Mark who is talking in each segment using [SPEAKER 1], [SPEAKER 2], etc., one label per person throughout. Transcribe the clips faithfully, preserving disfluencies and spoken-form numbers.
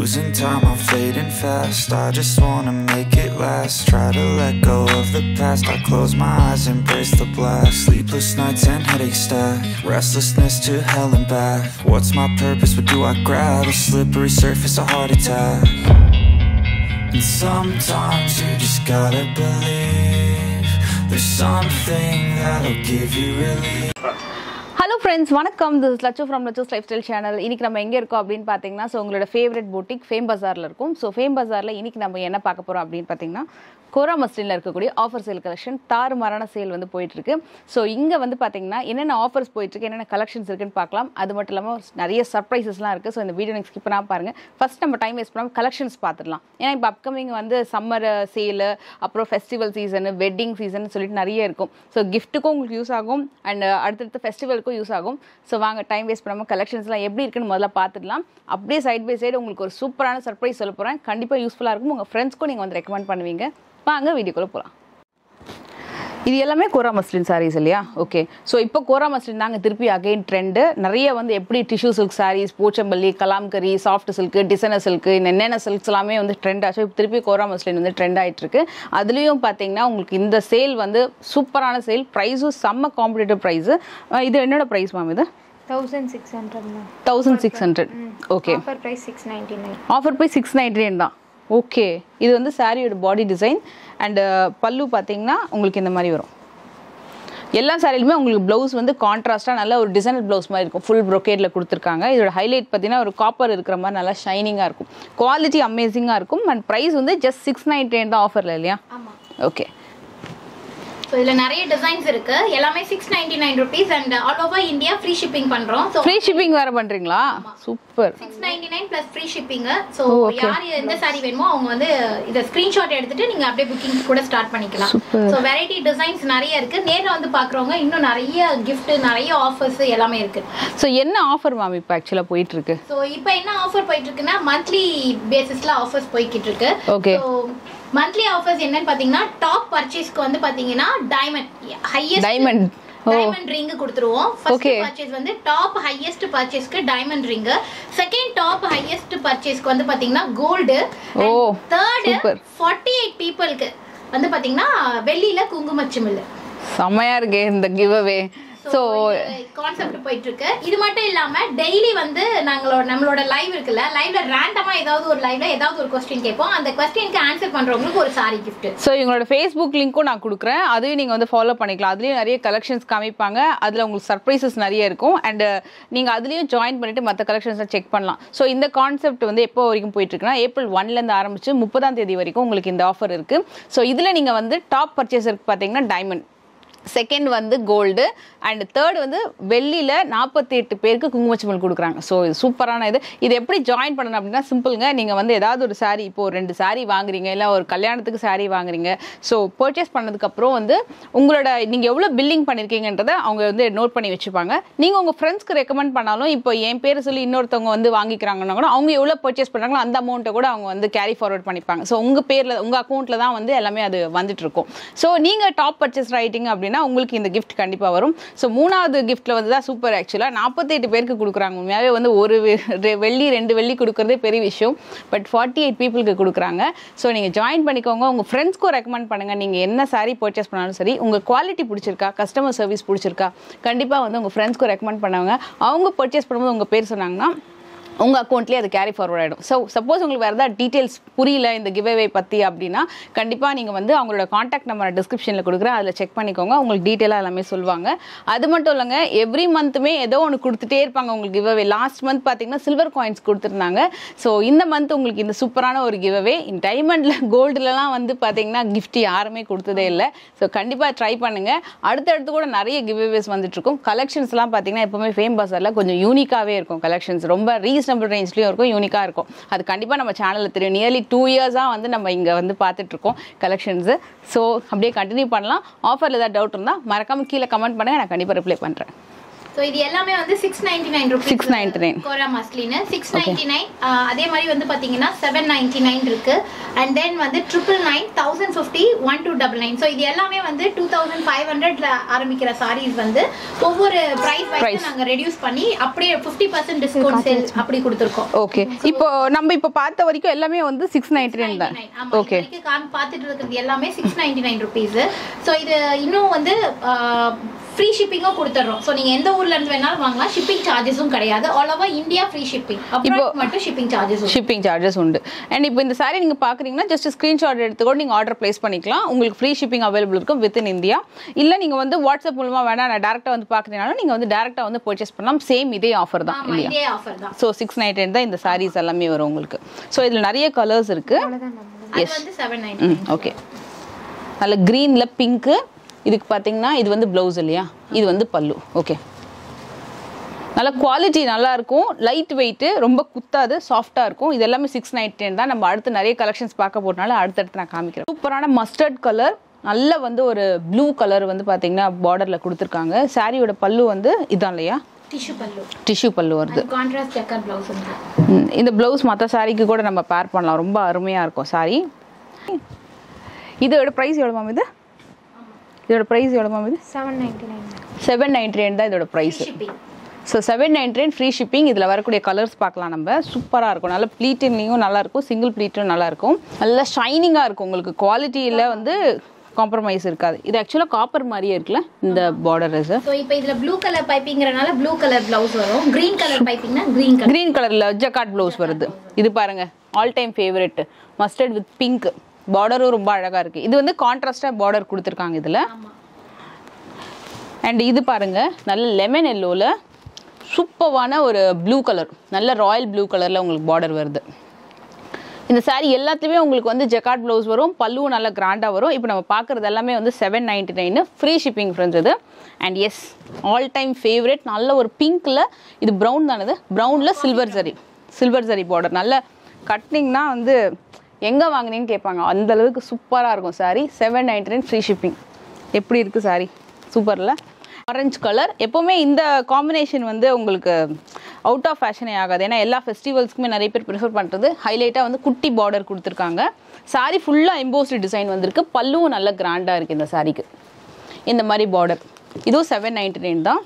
[SPEAKER 1] losing time, I'm fading fast. I just wanna make it last. Try to let go of the past. I close my eyes, embrace the blast. Sleepless nights and headaches stack. Restlessness to hell and back. What's my purpose? What do I grab? A slippery surface, a heart attack. And sometimes you just gotta believe there's something that'll give you relief.
[SPEAKER 2] Hello friends, வணக்கம். This is Lachus from Lachus Lifestyle channel. இன்னைக்கு நம்ம எங்க இருக்கோம் அப்படினு பாத்தீங்கன்னா so உங்களோட favourite boutique fame பஜார்ல இருக்கும். சோ ஃபேம் பஜார்ல இன்னைக்கு நம்ம என்ன பார்க்க போறோம் அப்படினு பாத்தீங்கன்னா கோரா மஸ்லின்ல இருக்கக்கூடிய ஆஃபர் சேல் கலெக்ஷன் தாறுமாறான சேல் வந்து போயிட்டு இருக்கு. சோ இங்க வந்து பாத்தீங்கன்னா என்னென்ன ஆஃபர்ஸ் போயிட்டு இருக்கு, என்னென்ன கலெக்ஷன்ஸ் இருக்குன்னு பார்க்கலாம். அது மட்டும் இல்லாம நிறைய சர்ப்ரைசஸ்லாம் இருக்கு. சோ இந்த வீடியோ நீங்க ஸ்கிப் பண்ணாம பாருங்க. ஃபர்ஸ்ட் நம்ம டைம் வேஸ்ட் பண்ணாம கலெக்ஷன்ஸ் பார்த்துடலாம். ஏன்னா இப்போ அப்கமிங் வந்து சம்மர் சேல், அப்புறம் ஃபெஸ்டிவல் சீசன், வெட்டிங் சீசன் சொல்லிட்டு நிறைய இருக்கும். ஸோ கிஃப்ட்டுக்கும் உங்களுக்கு யூஸ் ஆகும் அண்ட் அடுத்தடுத்த ஃபெஸ்டிவலுக்கும் யூஸ் ஆகும். ஸோ வாங்க டைம் வேஸ்ட் பண்ணாமல் கலெக்ஷன்ஸ்லாம் எப்படி இருக்குன்னு முதல்ல பார்த்துடலாம். அப்படியே சைட் பை சைடு உங்களுக்கு ஒரு சூப்பரான சர்ப்ரைஸ் சொல்ல போகிறேன். கண்டிப்பாக யூஸ்ஃபுல்லாக இருக்கும். உங்கள் ஃப்ரெண்ட்ஸ்க்கும் நீங்கள் வந்து ரெக்கமெண்ட் பண்ணுவீங்க. வாங்க வீடியோக்குள்ளே போகலாம். இது எல்லாமே கோரா மஸ்லின் சாரீஸ் இல்லையா? ஓகே. ஸோ இப்போ கோரா மஸ்லின் தாங்க திருப்பி அகைன் ட்ரெண்டு. நிறைய வந்து எப்படி tissue silk sarees, Pochampally, Kalamkari, soft silk, designer silk, என்னென்ன சில்க்ஸ் எல்லாமே வந்து ட்ரெண்ட் ஆச்சு. இப்போ திருப்பி கோரா மஸ்லின் வந்து ட்ரெண்ட் ஆகிட்டு இருக்கு. அதுலேயும் பார்த்தீங்கன்னா உங்களுக்கு இந்த சேல் வந்து சூப்பரான சேல். ப்ரைஸும் செம்ம காம்படிட்டிவ் ப்ரைஸு. இது என்னோட ப்ரைஸ் மேம்? இது
[SPEAKER 3] thousand six hundred ma'am.
[SPEAKER 2] Thousand six hundred okay.
[SPEAKER 3] Offer price six ninety nine.
[SPEAKER 2] Offer price six ninety nine தான். ஓகே. இது வந்து சாரியோட பாடி டிசைன் அண்டு பல்லு பார்த்தீங்கன்னா உங்களுக்கு இந்த மாதிரி வரும். எல்லா சாரிலுமே உங்களுக்கு ப்ளவுஸ் வந்து கான்ட்ராஸ்ட்டாக நல்ல ஒரு டிசைனர் ப்ளவுஸ் மாதிரி இருக்கும். ஃபுல் ப்ரொக்கேட்டில் கொடுத்துருக்காங்க. இதோட ஹைலைட் பார்த்தீங்கன்னா ஒரு காப்பர் இருக்கிற மாதிரி நல்லா ஷைனிங்காக இருக்கும். குவாலிட்டி அமேசிங்காக இருக்கும். அண்ட் ப்ரைஸ் வந்து ஜஸ்ட் சிக்ஸ் நைன்டி நைன் தான் ஆஃபரில் இல்லையா? ஓகே.
[SPEAKER 3] ஸோ இதில் நிறைய டிசைன்ஸ் இருக்கு. எல்லாமே six ninety nine rupees and all over India free shipping பண்றோம். ஸோ
[SPEAKER 2] ஃப்ரீ ஷிப்பிங் வேற பண்றீங்களா? Super.
[SPEAKER 3] Six ninety nine plus free shipping. So யார் எந்த சாரி வேணுமோ அவங்க வந்து இதை ஸ்கிரீன்ஷாட் எடுத்துட்டு நீங்க அப்படியே புக்கிங் கூட ஸ்டார்ட் பண்ணிக்கலாம். ஸோ வெரைட்டி டிசைன்ஸ் நிறைய இருக்கு. நேரில் வந்து பாக்குறவங்க இன்னும் நிறைய கிஃப்ட், நிறைய ஆஃபர்ஸ் எல்லாமே இருக்கு.
[SPEAKER 2] ஸோ என்ன ஆஃபர் மேம் இப்போ ஆக்சுவலாக போயிட்டு இருக்கு?
[SPEAKER 3] ஸோ இப்போ என்ன ஆஃபர் போயிட்டு இருக்குன்னா மந்த்லி பேசிஸ்ல ஆஃபர்ஸ் போய்கிட்டு இருக்கு.
[SPEAKER 2] ஓகே.
[SPEAKER 3] மந்த்லி ஆஃபர்ஸ் என்னன்னு பாத்தீங்கன்னா டாப் பர்ச்சேஸ்க்கு வந்து பாத்தீங்கன்னா diamond highest
[SPEAKER 2] diamond
[SPEAKER 3] diamond ring கொடுத்துருவோம். ஃபர்ஸ்ட் பர்ச்சேஸ் வந்து டாப் ஹையஸ்ட் பர்ச்சேஸ்க்கு diamond ring. Second top highest பர்ச்சேஸ்க்கு வந்து பாத்தீங்கன்னா கோல்டு. தேர்ட் ஃபார்ட்டி எயிட் பீப்புளுக்கு வந்து பாத்தீங்கன்னா வெள்ளியில குங்குமச்சிமில்.
[SPEAKER 2] செமையா இருக்கு இந்த கிவ் அவே. சோ
[SPEAKER 3] கான்செப்ட் போயிட்டு இருக்கு. இது மட்டும் இல்லாம டெய்லி வந்து நாங்களோட நம்மளோட லைவ் இருக்குல்ல, லைவ்ல ரேண்டமா ஏதாவது ஒரு லைவ்ல ஏதாவது ஒரு क्वेश्चन கேட்போம். அந்த क्वेश्चनக்கு ஆன்சர் பண்றவங்களுக்கு ஒரு சாரி gift.
[SPEAKER 2] சோ இவங்களோட Facebook லிங்க்கும் நான் கொடுக்குறேன். அதையும் நீங்க வந்து ஃபாலோ பண்ணிக்கலாம். அதுலயும் நிறைய கலெக்ஷன்ஸ் காமிப்பாங்க. அதுல உங்களுக்கு சர்ப்ரைசஸ் நிறைய இருக்கும். அண்ட் நீங்க அதுலயும் ஜாயின் பண்ணிட்டு மற்ற கலெக்ஷன்ஸ் செக் பண்ணலாம். சோ இந்த கான்செப்ட் வந்து எப்போ வரைக்கும் போயிட்டு இருக்குன்னா ஏப்ரல் ஒன்ல இருந்து ஆரம்பிச்சு முப்பதாம் தேதி வரைக்கும் உங்களுக்கு இந்த ஆஃபர் இருக்கு. சோ இதுல நீங்க வந்து டாப் பர்ச்சேஸருக்கு பாத்தீங்கன்னா டைமண்ட், செகண்ட் வந்து கோல்டு அண்ட் தேர்ட் வந்து வெள்ளியில் நாற்பத்தி எட்டு பேருக்கு குங்குமச்சிமல் கொடுக்குறாங்க. ஸோ இது சூப்பரான இது. இது எப்படி ஜாயின் பண்ணணும் அப்படின்னா சிம்பிளுங்க. நீங்கள் வந்து ஏதாவது ஒரு சாரீ, இப்போது ரெண்டு சாரீ வாங்குறீங்க, இல்லை ஒரு கல்யாணத்துக்கு சாரீ வாங்குறீங்க. ஸோ பர்ச்சேஸ் பண்ணதுக்கப்புறம் வந்து உங்களோட நீங்கள் எவ்வளோ பில்லிங் பண்ணியிருக்கீங்கன்றதை அவங்க வந்து நோட் பண்ணி வச்சுப்பாங்க. நீங்கள் உங்கள் ஃப்ரெண்ட்ஸ்க்கு ரெக்கமெண்ட் பண்ணாலும் இப்போ என் பேரை சொல்லி இன்னொருத்தவங்க வந்து வாங்கிக்கிறாங்கன்னா கூட அவங்க எவ்வளோ பர்ச்சேஸ் பண்ணுறாங்களோ அந்த அமௌண்ட்டை கூட அவங்க வந்து கேரி ஃபார்வர்ட் பண்ணிப்பாங்க. ஸோ உங்கள் பேரில், உங்கள் அக்கௌண்ட்டில் தான் வந்து எல்லாமே அது வந்துட்டு இருக்கும். ஸோ நீங்கள் டாப் பர்ச்சேஸ் ரைட்டிங் அப்படின்னா உங்களுக்கு இந்த கிஃப்ட் கண்டிப்பா வரும். சோ மூணாவது கிஃப்ட்ல வந்து தான் சூப்பர். ஆக்சுவலா நாற்பத்தி எட்டு பேருக்கு கொடுக்குறாங்க. உண்மையாவே வந்து ஒரு வெள்ளி ரெண்டு வெள்ளி கொடுக்கறதே பெரிய விஷயம். பட் ஃபார்ட்டி எயிட் பீப்புளுக்கு கொடுக்குறாங்க. ஸோ நீங்க ஜாயின் பண்ணிக்கோங்க. உங்க ஃப்ரெண்ட்ஸ்க்கும் ரெக்கமெண்ட் பண்ணுங்க. நீங்க என்ன சாரி பர்ச்சேஸ் பண்ணாலும் சரி, உங்க குவாலிட்டி பிடிச்சிருக்கா, கஸ்டமர் சர்வீஸ் பிடிச்சிருக்கா, கண்டிப்பா வந்து உங்க ஃப்ரெண்ட்ஸ்க்கும் ரெக்கமெண்ட் பண்ணுவாங்க. அவங்க பர்ச்சேஸ் பண்ணும்போது உங்க பேர் சொன்னாங்கன்னா உங்கள் அக்கௌண்ட்லேயே அது கேரி ஃபார்வர்ட் ஆகிடும். ஸோ சப்போஸ் உங்களுக்கு வேறு ஏதாவது டீட்டெயில்ஸ் புரியல இந்த கிவ் அவே பற்றி அப்படின்னா கண்டிப்பாக நீங்கள் வந்து அவங்களோட காண்டாக்ட் நம்பர் டிஸ்கிரிப்ஷனில் கொடுக்குறேன். அதில் செக் பண்ணிக்கோங்க. உங்களுக்கு டீட்டெயிலாக எல்லாமே சொல்லுவாங்க. அது மட்டும் இல்லைங்க, எவ்ரி மந்த்துமே ஏதோ ஒன்று கொடுத்துட்டே இருப்பாங்க உங்களுக்கு கிவ் அவே. லாஸ்ட் மந்த் பார்த்தீங்கன்னா சில்வர் காயின்ஸ் கொடுத்துருந்தாங்க. ஸோ இந்த மந்த் உங்களுக்கு இந்த சூப்பரான ஒரு கிவ் அவே. இந்த டைமண்டில் கோல்டுலலாம் வந்து பார்த்தீங்கன்னா கிஃப்ட் யாருமே கொடுத்ததே இல்லை. ஸோ கண்டிப்பாக ட்ரை பண்ணுங்கள். அடுத்தடுத்து கூட நிறைய கிவ் அவேஸ் வந்துட்டு இருக்கும். கலெக்ஷன்ஸ்லாம் பார்த்தீங்கன்னா எப்போவுமே ஃபேம் பஸாரில் கொஞ்சம் யூனிக்காகவே இருக்கும். கலெக்ஷன்ஸ் ரொம்ப ரீஸ் ரீசனபிள் ரேஞ்ச்லயும் இருக்கும், யூனிக்கா இருக்கும். அது கண்டிப்பா நம்ம சேனல்ல தெரியும். நியர்லி டூ இயர்ஸா வந்து நம்ம இங்க வந்து பார்த்துட்டு இருக்கோம் கலெக்ஷன்ஸ். ஸோ அப்படியே கண்டினியூ பண்ணலாம். ஆஃபர்ல ஏதாவது டவுட் இருந்தால் மறக்காம கீழே கமெண்ட் பண்ணுங்க, நான் கண்டிப்பா ரிப்ளை பண்றேன்.
[SPEAKER 3] சோ இது எல்லாமே வந்து six ninety-nine rupees
[SPEAKER 2] six ninety-nine
[SPEAKER 3] kora muslin six ninety-nine அதே மாதிரி வந்து பாத்தீங்கன்னா seven ninety-nine இருக்கு and then வந்து nine nine nine one thousand fifty one two nine nine so இது எல்லாமே வந்து two thousand five hundred ல ஆரம்பிக்கிற sarees வந்து ஒவ்வொரு பிரைஸ் வைஸ் நாங்க ரெடியூஸ் பண்ணி அப்படியே fifty percent டிஸ்கவுண்ட் சேல் அப்படி கொடுத்திருக்கோம்
[SPEAKER 2] ஓகே இப்போ நம்ம இப்ப பார்த்த வரைக்கும் எல்லாமே வந்து six ninety-nine தான்
[SPEAKER 3] ஓகே இதுக்கு காம் பார்த்துட்டு இருக்குது எல்லாமே six ninety-nine rupees சோ இது இன்னும் வந்து ஃப்ரீ ஷிப்பிங்கோ கொடுத்துறோம் சோ நீங்க எந்த ஊர்ல இருந்து வேணாலும் வாங்கலாம் ஷிப்பிங் சார்ஜஸும் கிடையாது all over India free shipping இப்போ மட்டும் ஷிப்பிங் சார்ஜஸ்
[SPEAKER 2] ஷிப்பிங் சார்ஜஸ் உண்டு அண்ட் இப்போ இந்த saree நீங்க பாக்குறீங்கன்னா ஜஸ்ட் ஸ்கிரீன்ஷாட் எடுத்துக்கோ நீங்க ஆர்டர் பிளேஸ் பண்ணிக்கலாம் உங்களுக்கு ஃப்ரீ ஷிப்பிங் அவைலபிள் இருக்கும் வித் இன் இந்தியா இல்ல நீங்க வந்து வாட்ஸ்அப் மூலமா வேணா நான் டைரக்டா வந்து பாக்குறீங்கனாலும் நீங்க வந்து டைரக்டா வந்து பர்ச்சேஸ் பண்ணலாம் சேம் இதே ஆஃபர் தான் இல்லையா
[SPEAKER 3] இதே ஆஃபர் தான்
[SPEAKER 2] சோ six ninety-nine தான் இந்த sarees எல்லாமே வரும் உங்களுக்கு சோ இதுல நிறைய கலர்ஸ் இருக்கு
[SPEAKER 3] அது வந்து seven ninety-nine
[SPEAKER 2] ஓகே நல்ல கிரீன்ல பிங்க் இதுக்கு பாத்தீங்கன்னா இது வந்து ப்ளவுஸ் இல்லையா இது வந்து பல்லு ஓகே நல்ல குவாலிட்டி நல்லா இருக்கும் லைட் வெயிட் ரொம்ப குத்தாது சாஃப்டா இருக்கும் இது எல்லாமே six ninety-nine தான் நம்ம அடுத்து நிறைய கலெக்ஷன்ஸ் பார்க்க போறனால அடுத்து நான் காமிக்கிறேன் சூப்பரான மஸ்டர்ட் கலர் நல்ல வந்து ஒரு ப்ளூ கலர் வந்து பாத்தீங்கன்னா பார்டர்ல கொடுத்திருக்காங்க சாரியோட பல்லு வந்து இதான் இல்லையா
[SPEAKER 3] டிஷ்யூ பல்லு
[SPEAKER 2] டிஷ்யூ பல்லு வருது
[SPEAKER 3] கான்ட்ராஸ்ட் செக்கர் ப்ளவுஸ் வந்து
[SPEAKER 2] இந்த ப்ளவுஸ் மத்த சாரிக்கு கூட நம்ம பேர் பண்ணலாம் ரொம்ப அருமையா இருக்கும் சாரி இதோட பிரைஸ் எவ்வளவு மேம் இது இதோட பிரைஸ் எவ்வளவு மேம் இது
[SPEAKER 3] seven ninety-nine
[SPEAKER 2] seven ninety-nine தான் இதோட price so seven ninety nine free shipping இதில் வரக்கூடிய கலர்ஸ் பார்க்கலாம் நம்ம சூப்பராக இருக்கும் நல்ல ப்ளீட்டிங்லேயும் நல்லா இருக்கும் சிங்கிள் ப்ளீட்டும் நல்லா இருக்கும் நல்லா ஷைனிங்காக இருக்கும் உங்களுக்கு குவாலிட்டியில் வந்து காம்ப்ரமைஸ் இருக்காது இது ஆக்சுவலாக காப்பர் மாதிரியே இருக்குல்ல இந்த பார்டர்ஸ்
[SPEAKER 3] ஸோ இப்போ இதில் ப்ளூ கலர் பைப்பிங்கிறனால ப்ளூ கலர் ப்ளவுஸ் வரும் க்ரீன் கலர் பைப்பிங்னா க்ரீன் கலர்
[SPEAKER 2] க்ரீன் கலரில் ஜக்கார்ட் ப்ளவுஸ் வருது இது பாருங்க all time favourite mustard with pink பார்டரும் ரொம்ப அழகாக இருக்குது இது வந்து கான்ட்ராஸ்டாக பார்டர் கொடுத்துருக்காங்க இதில் அண்ட் இது பாருங்க நல்ல லெமன் எல்லோவில் சூப்பரான ஒரு ப்ளூ கலர் நல்ல ராயல் ப்ளூ கலரில் உங்களுக்கு பார்டர் வருது இந்த சாரீ எல்லாத்துலேயுமே உங்களுக்கு வந்து ஜக்கார்ட் ப்ளவுஸ் வரும் பல்லுவும் நல்லா கிராண்டாக வரும் இப்போ நம்ம பார்க்குறது எல்லாமே வந்து seven ninety nine free shipping friends இது and yes all time favourite நல்ல ஒரு பிங்க்கில் இது ப்ரௌன் தானது ப்ரௌனில் silver zari silver zari border நல்ல கட்டினிங்னா வந்து எங்கே வாங்கினீங்கன்னு கேட்பாங்க அந்த அளவுக்கு சூப்பராக இருக்கும் sari seven ninety nine free shipping எப்படி இருக்குது சாரீ சூப்பரில் ஆரஞ்சு கலர் எப்போவுமே இந்த காம்பினேஷன் வந்து உங்களுக்கு அவுட் ஆஃப் ஃபேஷனே ஆகாது ஏன்னா எல்லா ஃபெஸ்டிவல்ஸ்க்குமே நிறைய பேர் ப்ரிஃபர் பண்ணுறது ஹைலைட்டாக வந்து குட்டி பார்டர் கொடுத்துருக்காங்க சாரீ ஃபுல்லாக எம்போஸ்டு டிசைன் வந்திருக்கு பல்லுவும் நல்ல கிராண்டாக இருக்குது இந்த சாரீக்கு இந்த மாதிரி பார்டர் இதுவும் செவன் நைன்டி நைன் தான்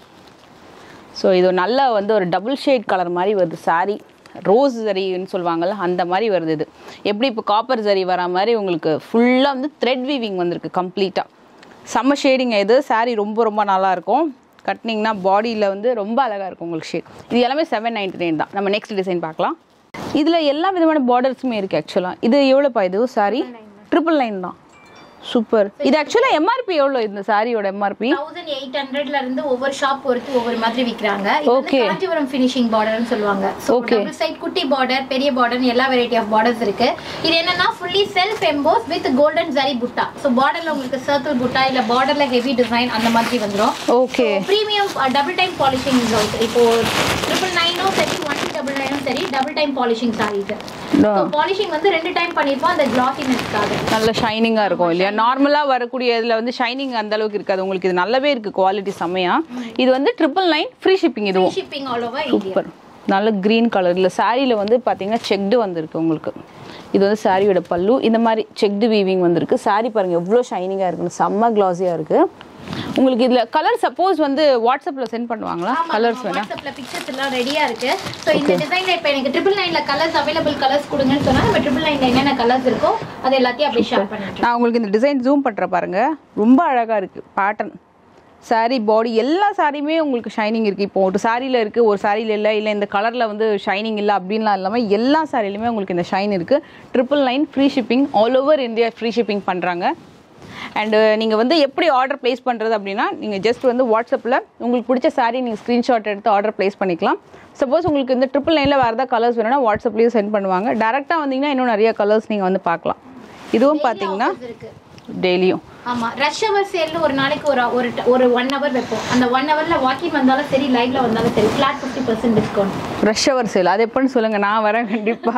[SPEAKER 2] ஸோ இது நல்ல வந்து ஒரு டபுள் ஷேட் கலர் மாதிரி வருது சாரீ ரோஸ் ஜரின்னு சொல்லுவாங்கள்ல அந்த மாதிரி வருது இது எப்படி இப்போ காப்பர் ஜரி வர மாதிரி உங்களுக்கு ஃபுல்லாக வந்து த்ரெட் வீவிங் வந்திருக்கு கம்ப்ளீட்டாக செம்ம ஷேடிங் இது சாரீ ரொம்ப ரொம்ப நல்லாயிருக்கும் கட்டினிங்னா பாடியில் வந்து ரொம்ப அழகாக இருக்கும் உங்களுக்கு ஷேட் இது எல்லாமே செவன் நைன்டி நைன் தான் நம்ம நெக்ஸ்ட் டிசைன் பார்க்கலாம் இதில் எல்லா விதமான பார்டர்ஸுமே இருக்குது ஆக்சுவலாக இது எவ்வளோப்பா இது சாரீ ட்ரிபிள் நைன் தான் சூப்பர் இது ஆக்சுவலா எம்ஆர்பி எவ்வளவு இந்த சாரியோட எம்ஆர்பி
[SPEAKER 3] eighteen hundred ல இருந்து ஒவ்வொரு ஷாப் பொறுத்து ஒவ்வொரு மாதிரி விக்கறாங்க இது வந்து காஞ்சிபுரம் ஃபினிஷிங் பார்டர்னு சொல்லுவாங்க சோ டபுள் சைடு குட்டி பார்டர் பெரிய பார்டர் எல்லா வெரைட்டி ஆஃப் பார்டர்ஸ் இருக்கு இது என்னன்னா fully self embossed with golden zari butta so பார்டர்ல உங்களுக்கு சர்க்கிள் butta இல்ல பார்டர்ல ஹெவி டிசைன் அந்த மாதிரி வந்துரும் okay premium double time polishing blouse இப்போ triple nine ஓ சரி one double nine ஓ சரி double time polishing saris so polishing வந்து ரெண்டு டைம் பண்ணிருப்போம் அந்த கிளாஸினஸ்க்காக
[SPEAKER 2] நல்ல ஷைனிங்கா இருக்கும் இல்லையா நார்மலா வரக்கூடிய இதுல வந்து ஷைனிங் அந்த அளவுக்கு இருக்காது உங்களுக்கு இது நல்லாவே இருக்கு குவாலிட்டி செமையா இது வந்து triple nine ஃப்ரீ ஷிப்பிங் இதுவும்
[SPEAKER 3] free shipping all over India
[SPEAKER 2] super நல்ல கிரீன் கலர்ல சாரியில வந்து பாத்தீங்கன்னா செக்டு வந்திருக்கு உங்களுக்கு இது வந்து சாரியோட பல்லு இந்த மாதிரி செக்டு வீவிங் வந்திருக்கு சாரி பாருங்க எவ்வளவு ஷைனிங்கா இருக்கு செம்ம கிளாஸியா இருக்கு உங்களுக்கு இதுல கலர் சப்போஸ் வந்து வாட்ஸ்அப்ல சென்ட் பண்ணுவாங்களா கலர்ஸ் வேணா
[SPEAKER 3] வாட்ஸ்அப்ல பிக்சர்ஸ் எல்லாம் ரெடியா இருக்கு சோ இந்த டிசைன்ல இப்ப எனக்கு triple nine ல கலர்ஸ் அவேilable கலர்ஸ் கொடுங்கன்னு சொன்னா நம்ம triple nine ல என்னென்ன கலர்ஸ் இருக்கோ அது எல்லாத்தையும் அப்படியே ஷேர் பண்ணிட்டேன்
[SPEAKER 2] நான் உங்களுக்கு இந்த டிசைன் ஜூம் பண்ற பாருங்க ரொம்ப அழகா இருக்கு பேட்டர்ன் சாரி பாடி எல்லா சாரியுமே உங்களுக்கு ஷைனிங் இருக்கு இப்போ ஒரு சாரியில இருக்கு ஒரு சாரியில இல்ல இல்ல இந்த கலர்ல வந்து ஷைனிங் இல்ல அப்படின்லாம் இல்லாம எல்லா சாரியிலுமே உங்களுக்கு இந்த ஷைன் இருக்கு triple nine free shipping all over India free shipping பண்றாங்க அண்ட் நீங்கள் வந்து எப்படி ஆர்டர் ப்ளேஸ் பண்ணுறது அப்படின்னா நீங்கள் ஜஸ்ட் வந்து வாட்ஸ்அப்பில் உங்களுக்கு பிடிச்ச சாரி நீங்கள் ஸ்க்ரீன்ஷாட் எடுத்து ஆர்டர் ப்ளேஸ் பண்ணிக்கலாம் சப்போஸ் உங்களுக்கு இந்த ட்ரிபிள் நைனில் வேறு ஏதாவது கலர்ஸ் வேணும்னா வாட்ஸ்அப்லேயும் சென்ட் பண்ணுவாங்க டேரெக்டாக வந்தீங்கன்னா இன்னும் நிறைய கலர்ஸ் நீங்கள் வந்து பார்க்கலாம் இதுவும் பார்த்தீங்கன்னா டெய்லியும்
[SPEAKER 3] ஆமா ரஷ் அவர் சேல்ல ஒரு நாளைக்கு ஒரு ஒரு ஒரு one hour வைப்போம் அந்த one hourல வாக்கிங் வந்தாலும் சரி லைவ்ல வந்தாலும் சரி flat fifty percent discount
[SPEAKER 2] rush hour sale அது எப்பன்னு சொல்லுங்க நான் வரேன் கண்டிப்பா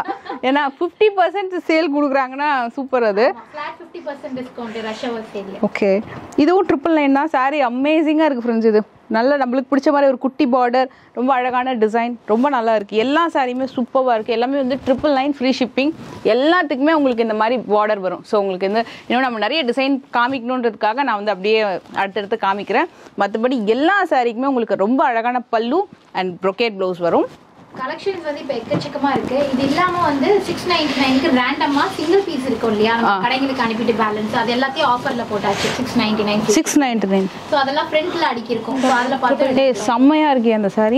[SPEAKER 2] ஏன்னா fifty percent சேல் கொடுக்குறாங்கன்னா சூப்பர் அது.
[SPEAKER 3] Flat fifty percent discount rush hour sale.
[SPEAKER 2] Okay, இதுவும் ட்ரிபிள் நைன் தான். சாரி அமேசிங்காக இருக்குது ஃப்ரெண்ட்ஸ். இது நல்ல நம்மளுக்கு பிடிச்ச மாதிரி ஒரு குட்டி பார்டர், ரொம்ப அழகான டிசைன், ரொம்ப நல்லா இருக்குது. எல்லா சாரியுமே சூப்பராக இருக்குது. எல்லாமே வந்து ட்ரிபிள் நைன் ஃப்ரீ ஷிப்பிங். எல்லாத்துக்குமே உங்களுக்கு இந்த மாதிரி பார்டர் வரும். ஸோ உங்களுக்கு இந்த இன்னும் நம்ம நிறைய டிசைன் காமிக்கணுன்றதுக்காக நான் வந்து அப்படியே அடுத்தடுத்து காமிக்கிறேன். மற்றபடி எல்லா சாரிக்குமே உங்களுக்கு ரொம்ப அழகான பல்லு அண்ட் ப்ரொக்கேட் ப்ளவுஸ் வரும்.
[SPEAKER 3] கலெக்ஷன்ஸ் வந்து இப்போ எக்கச்சக்கமா இருக்கு. இது இல்லாம வந்து சிக்ஸ் நைன்டி நைனுக்கு ரேண்டமா சிங்கிள் பீஸ் இருக்கும் இல்லையா, நம்ம கடைகளுக்கு அனுப்பிட்டு பேலன்ஸ் அது எல்லாத்தையும் ஆஃபர்ல போட்டாச்சு. Six ninety nine
[SPEAKER 2] six ninety nine
[SPEAKER 3] so அதெல்லாம் ஃப்ரண்ட்ல அடிக்கிருக்கும். ஸோ அதில் பார்த்து
[SPEAKER 2] செம்மையா இருக்கே அந்த சாரி.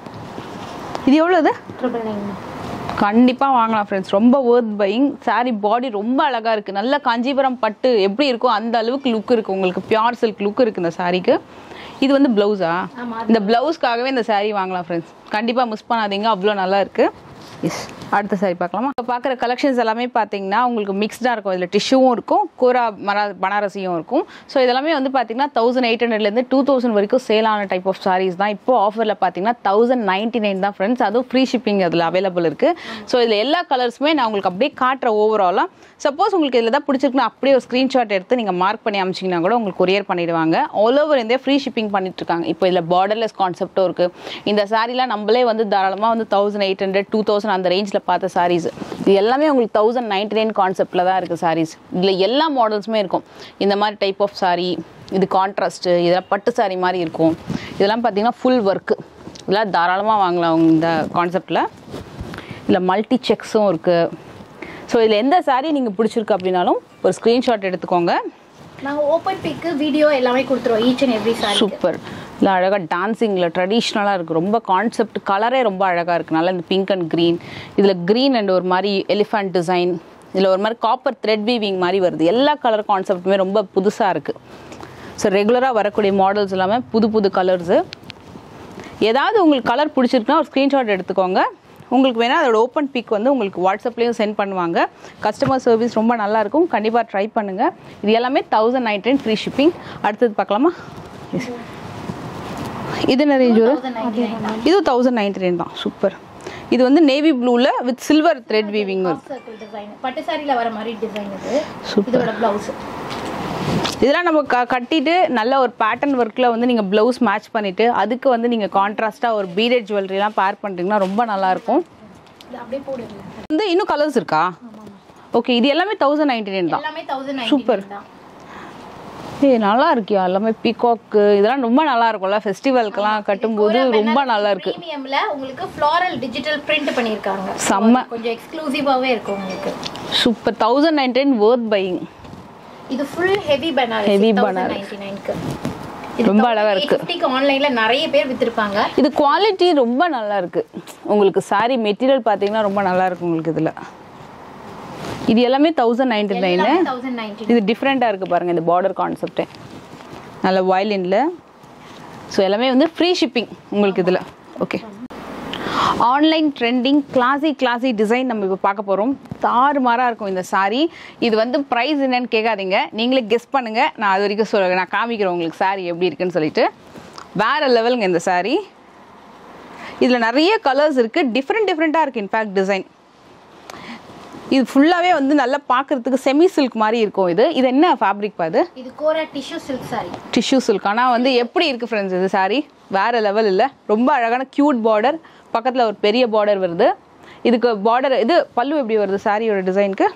[SPEAKER 2] இது எவ்வளவு?
[SPEAKER 3] Triple nine.
[SPEAKER 2] கண்டிப்பாக வாங்கலாம் ஃப்ரெண்ட்ஸ். ரொம்ப ஒர்த் பையிங். சாரி பாடி ரொம்ப அழகாக இருக்குது. நல்ல காஞ்சிபுரம் பட்டு எப்படி இருக்கும் அந்த அளவுக்கு லுக் இருக்குது. உங்களுக்கு பியூர் சில்க் லுக் இருக்குது இந்த சாரிக்கு. இது வந்து ப்ளவுஸா? இந்த ப்ளவுஸ்க்காகவே இந்த சாரீ வாங்கலாம் ஃப்ரெண்ட்ஸ். கண்டிப்பாக மிஸ் பண்ணாதீங்க, அவ்வளோ நல்லா இருக்குது. எஸ், அடுத்த சாரி பார்க்கலாமா? இப்போ பார்க்குற கலெக்ஷன்ஸ் எல்லாமே பார்த்தீங்கன்னா உங்களுக்கு மிக்ஸ்டாக இருக்கும். இதில் டிஷ்யூவும் இருக்கும், கோரா மரா பனாரசியும் இருக்கும். ஸோ இதெல்லாமே வந்து பார்த்தீங்கன்னா தௌசண்ட் எயிட் ஹண்ட்ரட்லேருந்து டூ தௌசண்ட் வரைக்கும் சேலான டைப் ஆஃப் சாரீஸ் தான். இப்போ ஆஃபரில் பார்த்தீங்கன்னா தௌசண்ட் நைன்டி நைன் தான் ஃப்ரெண்ட்ஸ். அதுவும் ஃப்ரீ ஷிப்பிங் அதில் அவைலபிள் இருக்குது. ஸோ இதில் எல்லா கலர்ஸுமே நான் உங்களுக்கு அப்படியே காட்டுறேன் ஓவராலாக. சப்போஸ் உங்களுக்கு இதில் தான் பிடிச்சிருக்குன்னா அப்படியே ஒரு ஸ்க்ரீன்ஷாட் எடுத்து நீங்கள் மார்க் பண்ணி அமிச்சிங்கன்னா கூட உங்களுக்கு கொரியர் பண்ணிடுவாங்க. All over India free shipping பண்ணிட்டு இருக்காங்க. இப்போ இதில் பார்டர்லெஸ் கான்செப்டும் இருக்குது. இந்த சாரீலாம் நம்மளே வந்து தாராளமாக வந்து thousand eight hundred two thousand அந்த ரேஞ்சில் பார்த்த சாரீஸ் இது எல்லாமே உங்களுக்கு தௌசண்ட் நைன்டி நைன் கான்செப்டில் தான் இருக்குது சாரீஸ். இதில் எல்லா மாடல்ஸுமே இருக்கும். இந்த மாதிரி டைப் ஆஃப் சாரீ, இது கான்ட்ராஸ்ட்டு, இதெல்லாம் பட்டு சாரீ மாதிரி இருக்கும். இதெல்லாம் பார்த்தீங்கன்னா ஃபுல் ஒர்க்கு. இதெல்லாம் தாராளமாக வாங்கலாம் இந்த கான்செப்டில். இதில் மல்டி செக்ஸும் இருக்குது. ஸோ இதில் எந்த சாரீ நீங்கள் பிடிச்சிருக்கு அப்படின்னாலும் ஒரு ஸ்க்ரீன்ஷாட் எடுத்துக்கோங்க.
[SPEAKER 3] நாங்கள் ஓப்பன் பிக்கு வீடியோ எல்லாமே கொடுத்துருவோம். Each and every sari
[SPEAKER 2] super. இல்லை அழகாக டான்ஸிங்கில் ட்ரெடிஷ்னலாக இருக்குது. ரொம்ப கான்செப்ட் கலரே ரொம்ப அழகாக இருக்குது. நல்லா இந்த பிங்க் அண்ட் க்ரீன், இதில் க்ரீன் அண்ட் ஒரு மாதிரி எலிஃபண்ட் டிசைன், இதில் ஒரு மாதிரி காப்பர் த்ரெட் வீவிங் மாதிரி வருது. எல்லா கலர் கான்செப்ட்டுமே ரொம்ப புதுசாக இருக்குது. ஸோ ரெகுலராக வரக்கூடிய மாடல்ஸ் எல்லாமே புது புது கலர்ஸு. ஏதாவது உங்களுக்கு கலர் பிடிச்சிருக்குன்னா ஒரு ஸ்க்ரீன்ஷாட் எடுத்துக்கோங்க. உங்களுக்கு வேணால் அதோட ஓப்பன் பிக் வந்து உங்களுக்கு வாட்ஸ்அப்லேயும் சென்ட் பண்ணுவாங்க. கஸ்டமர் சர்வீஸ் ரொம்ப நல்லாயிருக்கும். கண்டிப்பாக ட்ரை பண்ணுங்கள். இது எல்லாமே thousand ninety nine free shipping. அடுத்தது பார்க்கலாமா? இது என்ன ரேஞ்ச் வரும்? இது தௌசண்ட் நைன்டி நைன் தான். சூப்பர். இது வந்து நேவி ப்ளூவில் வித் சில்வர் த்ரெட் வீவிங் வரும்.
[SPEAKER 3] பட்டு சாரியில் வர மாதிரி டிசைன் இது.
[SPEAKER 2] சூப்பர். ப்ளவுஸ் இதெல்லாம் நம்ம க கட்டிட்டு நல்ல ஒரு பேட்டர்ன் ஒர்க்கில் வந்து நீங்கள் ப்ளவுஸ் மேட்ச் பண்ணிவிட்டு அதுக்கு வந்து நீங்கள் கான்ட்ராஸ்ட்டாக ஒரு பீடட் ஜுவல்லரிலாம் பேர் பண்ணுறீங்கன்னா ரொம்ப நல்லாயிருக்கும். வந்து இன்னும் கலர்ஸ் இருக்கா? ஓகே, இது எல்லாமே தௌசண்ட் நைன்டி நைன் தான். சூப்பர். ஏ நல்லா இருக்கியா? எல்லாமே பீகாக்கு இதெல்லாம் ரொம்ப நல்லா இருக்கும்ல. ஃபெஸ்டிவல்க்கெல்லாம் கட்டும்போது ரொம்ப நல்லா இருக்கு.
[SPEAKER 3] பிரீமியம்ல உங்களுக்கு ஃப்ளோரல் டிஜிட்டல் பிரிண்ட் பண்ணிருக்காங்க.
[SPEAKER 2] செம்ம.
[SPEAKER 3] கொஞ்சம் எக்ஸ்க்ளூசிவாவே இருக்கும் உங்களுக்கு.
[SPEAKER 2] Super. Thousand ninety nine worth buying.
[SPEAKER 3] இது full heavy Banarasi.
[SPEAKER 2] Heavy Banarasi ரொம்ப அழகா இருக்கு.
[SPEAKER 3] ஃபிஃப்டிக்கு ஆன்லைன்ல நிறைய பேர் வித்திருப்பாங்க.
[SPEAKER 2] இது குவாலிட்டி ரொம்ப நல்லா இருக்கு. உங்களுக்கு சாரி மெட்டீரியல் பாத்தீங்கன்னா ரொம்ப நல்லா இருக்கு உங்களுக்கு. இதுல இது எல்லாமே தௌசண்ட் நைன்டி நைன். இது டிஃப்ரெண்டா இருக்கு பாருங்க இந்த பார்டர் கான்செப்ட். நல்ல வயலின்ல. ஸோ எல்லாமே வந்து ஃப்ரீ ஷிப்பிங் உங்களுக்கு இதுல. Okay, online trending classy classy design நம்ம இப்போ பார்க்க போகிறோம். தாறுமாறாக இருக்கும் இந்த சாரீ. இது வந்து ப்ரைஸ் என்னன்னு கேட்காதீங்க, நீங்களே கெஸ் பண்ணுங்கள். நான் அது வரைக்கும் சொல்லுங்கள், நான் காமிக்கிறேன் உங்களுக்கு சாரீ எப்படி இருக்குன்னு சொல்லிட்டு. வேறு லெவலுங்க இந்த சாரீ. இதில் நிறைய கலர்ஸ் இருக்குது, டிஃப்ரெண்ட் டிஃப்ரெண்ட்டாக இருக்குது. இன்ஃபேக்ட் டிசைன் இது ஃபுல்லாகவே வந்து நல்லா பார்க்குறதுக்கு செமி சில்க் மாதிரி இருக்கும். இது இது என்ன ஃபேப்ரிக் பாது?
[SPEAKER 3] இது kora tissue silk sari.
[SPEAKER 2] Tissue silk. ஆனால் வந்து எப்படி இருக்குது ஃப்ரெண்ட்ஸ் இது சாரீ? வேறு லெவல் இல்லை. ரொம்ப அழகான க்யூட் பார்டர், பக்கத்தில் ஒரு பெரிய பார்டர் வருது. இதுக்கு பார்டர் இது பல்லு எப்படி வருது சாரியோட டிசைனுக்கு?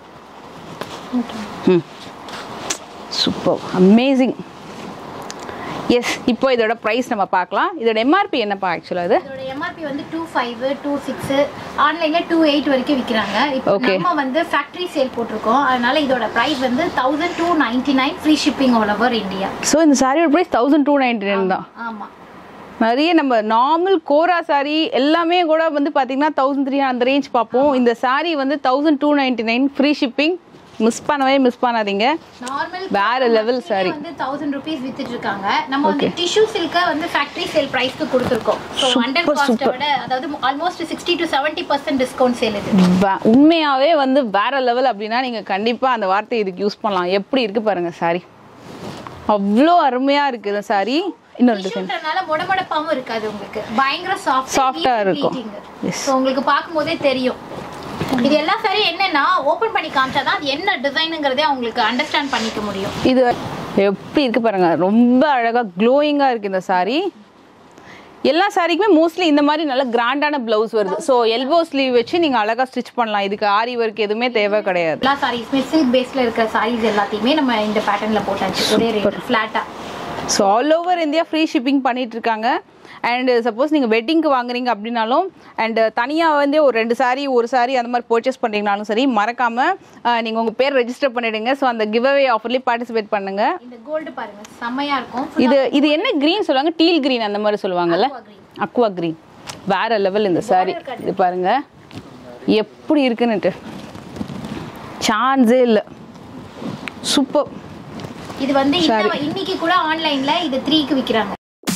[SPEAKER 2] ம் சூப்பர், அமேசிங். எஸ், இப்போ இதோட ப்ரைஸ் நம்ம பார்க்கலாம். இதோட எம்ஆர்பி என்னப்பா ஆக்சுவலாக? இது
[SPEAKER 3] இதோட எம்ஆர்பி வந்து டூ ஃபைவ் டூ சிக்ஸ் ஆன்லைனில் டூ எயிட் வரைக்கும் விற்கிறாங்க. இப்போ நம்ம வந்து ஃபேக்ட்ரி சேல் போட்டிருக்கோம், அதனால இதோட ப்ரைஸ் வந்து thousand two ninety nine free shipping all over India.
[SPEAKER 2] So இந்த சாரியோட price thousand two ninety nine தான்.
[SPEAKER 3] ஆமாம்.
[SPEAKER 2] நிறைய நம்ம நார்மல் கோரா சாரி எல்லாமே கூட வந்து பார்த்தீங்கன்னா தௌசண்ட் த்ரீ அந்த ரேஞ்ச் பார்ப்போம். இந்த சாரி வந்து thousand two ninety nine free shipping. Miss பண்ணவே மிஸ் பண்ணாதீங்க.
[SPEAKER 3] நார்மல்
[SPEAKER 2] வேற லெவல் சாரி
[SPEAKER 3] வந்து தௌசண்ட் ருபீஸ் வித்துட்டு இருக்காங்க. நம்ம வந்து டிஷ்யூ சில்க வந்து ஃபேக்டரி சேல் பிரைஸ்க்கு கொடுத்துருக்கோம். ஸோ அண்டர் காஸ்ட்டோட அதாவது almost sixty to seventy percent discount sale இது.
[SPEAKER 2] உண்மையாவே வந்து வேற லெவல் அப்படின்னா நீங்க கண்டிப்பா அந்த வார்த்தை இதுக்கு யூஸ் பண்ணலாம். எப்படி இருக்கு பாருங்க சாரி, அவ்வளோ அருமையா இருக்கு இந்த சாரி. இன்னொரு
[SPEAKER 3] டிசைன்னால மொடமொடப்பாவும் இருக்காது, உங்களுக்கு பயங்கர சாஃப்ட்
[SPEAKER 2] சாஃப்ட்டா இருக்கும்.
[SPEAKER 3] சோ உங்களுக்கு பாக்கும்போதே தெரியும். இது எல்லா சாரி என்னன்னா ஓபன் பண்ணி காமிச்சாதான் அது என்ன டிசைனுங்கிறதே உங்களுக்கு அண்டர்ஸ்டாண்ட் பண்ணிக்க முடியும்.
[SPEAKER 2] இது எப்படி இருக்கு பாருங்க, ரொம்ப அழகா க்ளோயிங்கா இருக்கு இந்த சாரி. எல்லா சாரிக்குமே மோஸ்ட்லி இந்த மாதிரி நல்ல கிராண்டான பிளவுஸ் வருது. ஸோ எல்போ ஸ்லீவ் வச்சு நீங்க அழகா ஸ்டிச் பண்ணலாம். இதுக்கு ஆரி ஒர்க் எதுவுமே தேவை கிடையாது.
[SPEAKER 3] எல்லா சாரீஸ்மே சில்க் பேஸ்ல இருக்கிற சாரீஸ் எல்லாத்தையுமே நம்ம இந்த பேட்டர்ன்ல போட்டாச்சு ஒரே ரேட் ஃபிளாட்டா.
[SPEAKER 2] So all over India free shipping பண்ணிட்டு இருக்காங்க. அண்ட் சப்போஸ் நீங்கள் வெட்டிங்க்கு வாங்குறீங்க அப்படின்னாலும் அண்ட் தனியாக வந்து ஒரு ரெண்டு சாரி ஒரு சாரி அந்த மாதிரி பர்ச்சேஸ் பண்ணுறீங்கனாலும் சரி, மறக்காமல் நீங்கள் உங்கள் பேர் ரெஜிஸ்டர் பண்ணிவிடுங்க. ஸோ அந்த கிவ் அவே ஆஃபர்லேயே பார்ட்டிசிபேட் பண்ணுங்க.
[SPEAKER 3] இந்த கோல்டு பாருங்க செம்மையாக இருக்கும்.
[SPEAKER 2] இது இது என்ன க்ரீன் சொல்லுவாங்க, டீல் க்ரீன் அந்த மாதிரி சொல்லுவாங்கல்ல, அக்வா க்ரீன். வேற லெவல் இந்த சாரி. இது பாருங்க எப்படி இருக்குன்னுட்டு சான்ஸே இல்லை. சூப்பர்.
[SPEAKER 3] இது வந்து இன்னைக்கு கூட ஆன்லைன்ல இது த்ரீக்கு விற்கிறாங்க.